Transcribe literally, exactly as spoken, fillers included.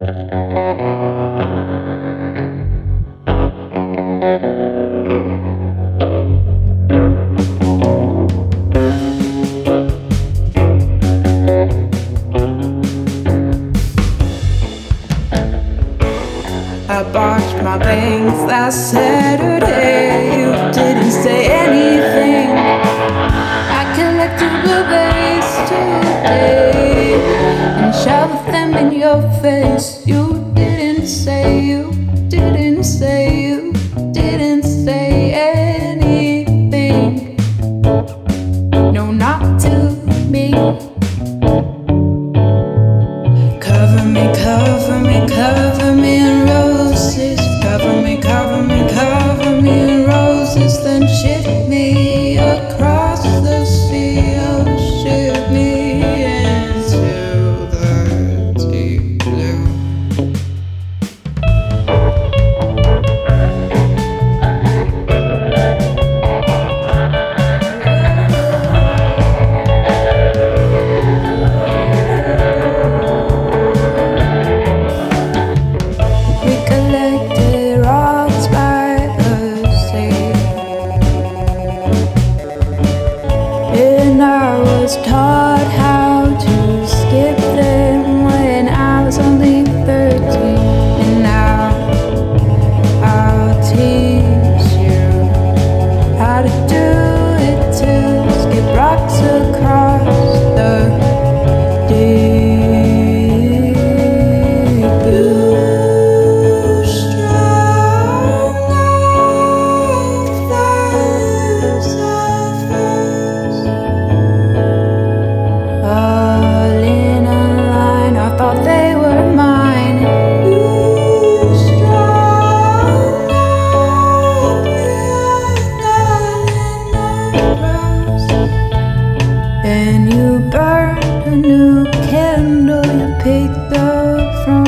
I botched my bangs last Saturday. You didn't say anything. I collected blueberries today and shoved them in your face. You didn't say, you didn't say, you didn't say anything. No, not to me. Cover me, cover me, cover me in roses. Cover me, cover me, cover me in roses. Then ship me across the sea. Oh, ship me into the deep blue. I was taught how to skip them when I was only thirteen, and now I'll teach you how to do it too. Skip rocks across the deep blue. Strong like those zephyrs, all in a line. I thought they were mine. You strong like the rose, and you burned a new candle you picked up from